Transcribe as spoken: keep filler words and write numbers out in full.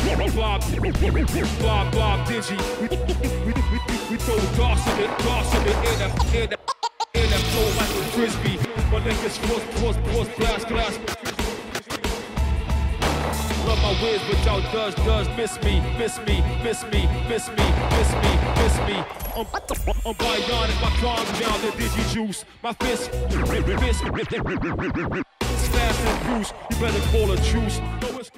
Bob, Bob, Bob, Digi. We, we, we, we throw darts in it, darts in it, in the, in the, in the flow like a frisbee. My niggas force, force, force, blast, glass. Love my ways, but y'all does, does miss me, miss me, miss me, miss me, miss me, miss me. I'm, I'm bionic, my calm down the Digi juice. My fist, fist, it's fast and loose. You better call a truce.